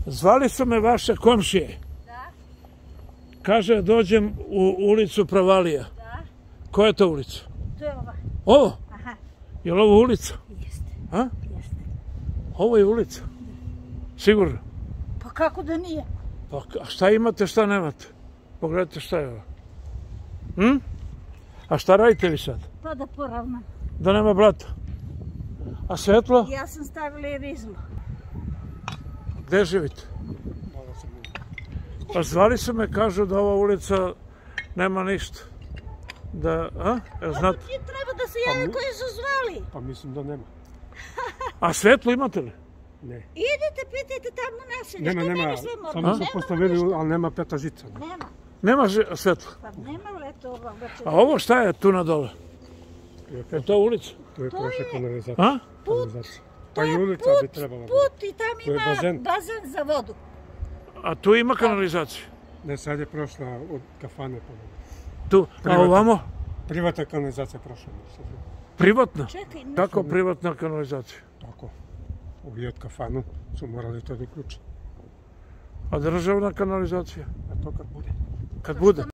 Zvali su me vaše komšije. Da. Kaže, dođem u ulicu Pravalija. Da. Koja je to ulica? To je ova. Ovo? Aha. Je li ovo ulica? Jeste. A? Jeste. Ovo je ulica? Sigurno? Pa kako da nije? Pa šta imate, šta nemate? Pogledajte šta je ovo. A šta radite vi sad? Pa da poravnam. Da nema blata. A svetlo? Ja sam stavila rizlo. Gde živite? Pa zvali su me, kažu da ova ulica nema ništa. Da, znate? Ti treba da se jave koji su zvali. Pa mislim da nema. A svetlo imate li? Ne. Idete, pitajte tamo naselje. Nema. Samo su postavili, ali nema peta žica. Nema. Nema svetla? Pa nema letova. A ovo šta je tu na dole? Je to ulica? To je prošla kanalizacija. A? Pa i ulica bi trebala. Put i tam ima bazen za vodu. A tu ima kanalizaciju? Ne, sad je prošla od kafane. Tu, a ovamo? Privatna kanalizacija prošla. Privatna? Čekaj. Kako privatna kanalizacija? Tako. Ovi od kafanu su morali to da uključe. A državna kanalizacija? A to kad bude. Kad bude?